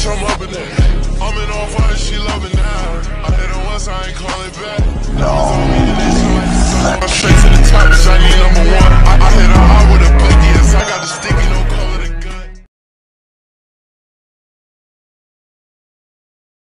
bitch, I'm up in there. I'm in all fire, she love me now. I hit her once, I ain't calling back. No. I'm straight to the top, bitch, I need